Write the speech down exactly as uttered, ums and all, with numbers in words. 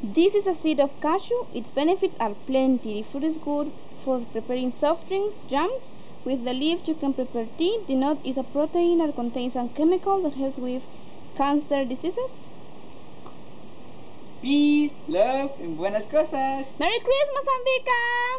This is a seed of cashew. Its benefits are plenty. The fruit is good for preparing soft drinks, jams. With the leaves you can prepare tea. The nut is a protein that contains a chemical that helps with cancer diseases. Peace, love, and buenas cosas. Merry Christmas, Ambika!